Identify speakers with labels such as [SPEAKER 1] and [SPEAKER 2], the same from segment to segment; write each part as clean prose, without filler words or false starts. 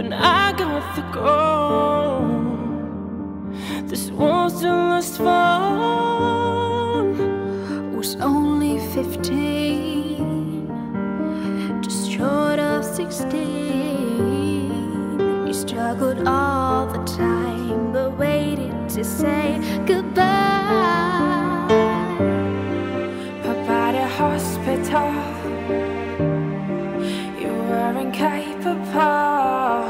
[SPEAKER 1] and I got the gold. This was the last fun.
[SPEAKER 2] Was only 15, just short of 16. You struggled all the time, but waited to say goodbye.
[SPEAKER 1] Papa at a hospital, you were incapable.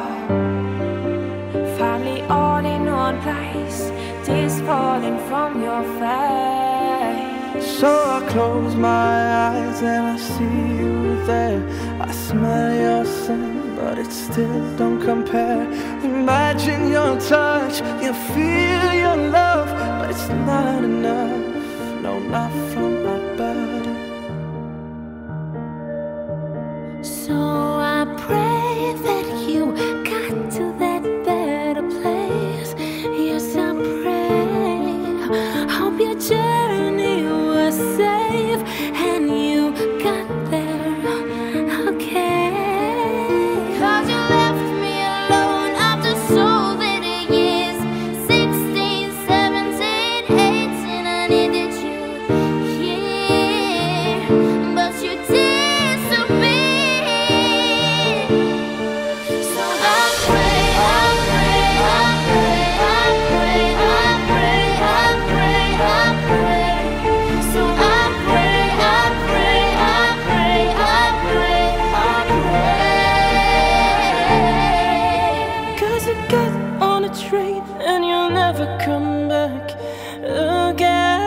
[SPEAKER 1] Family all in one place, tears falling from your face.
[SPEAKER 3] So I close my eyes and I see you there. I smell your scent, but it still don't compare. Imagine your touch, you feel your love, but it's not enough, no, not from my body.
[SPEAKER 2] So I pray that you got to that better place. Yes, I pray. Hope your journey was safe and you got there okay. 'Cause you left me alone after so many years. 16, 17, 18, I needed you, yeah. But you disappeared. So I pray, I pray, I pray, I pray, I pray, I pray, I pray. So I pray, I pray, I pray, I pray, I pray.
[SPEAKER 1] 'Cause you get on a train and you'll never come back again.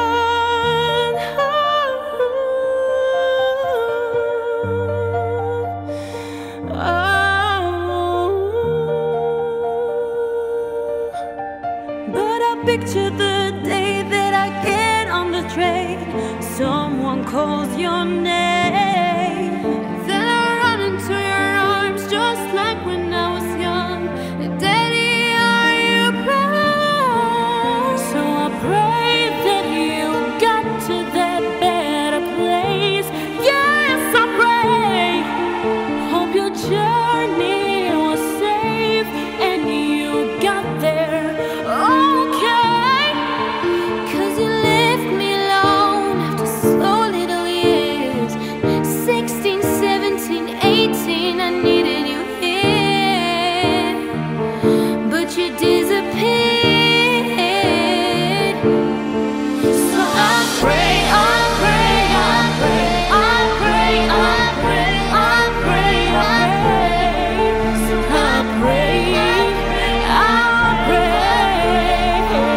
[SPEAKER 1] But I picture the day that I get on the train, someone calls your name, then I run into your arms just like when I was young. Daddy, are you proud? So I pray that you got to that better place. Yes, I pray. Hope your journey was safe and you got there okay. 'Cause you left me alone after so little years. 16, 17, 18, I needed you here, but you disappeared. So I pray, I pray, I pray, I pray, I pray, I pray, I pray. So I pray, I pray.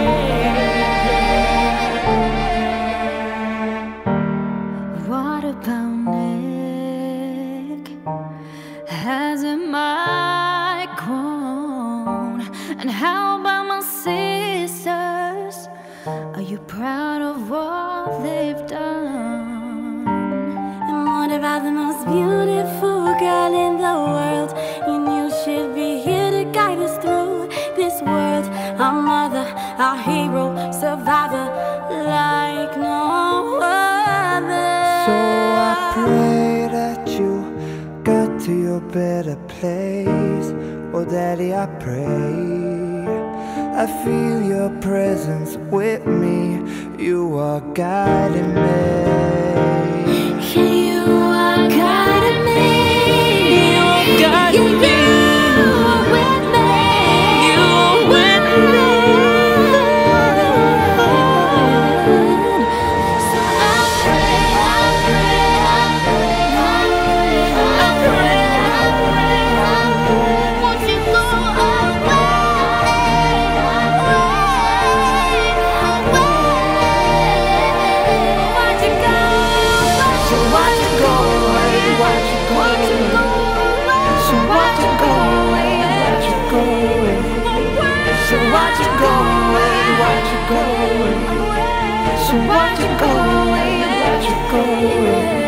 [SPEAKER 1] What about Nick? Hasn't Mike grown? And how about my sisters? Are you proud of what they've done? And what about the most beautiful girl in the world? You knew she'd be here to guide us through this world. Our mother, our hero, survivor, like no other.
[SPEAKER 3] So I pray that you got to your better place. Oh Daddy, I pray I feel your presence with me. You are guiding me.
[SPEAKER 2] You are guiding me.
[SPEAKER 1] You are guiding me.
[SPEAKER 2] You are with me.
[SPEAKER 1] You are with me.
[SPEAKER 2] So I pray, I pray, I pray, I pray, I pray, I pray, I pray. Won't you go away, away, away? Why'd you go?
[SPEAKER 3] So why'd you go away? Why'd you go away? So why'd you go away? Why'd you go away? So why'd you go away? Why'd you go away? So why'd you go away? Why'd you go away?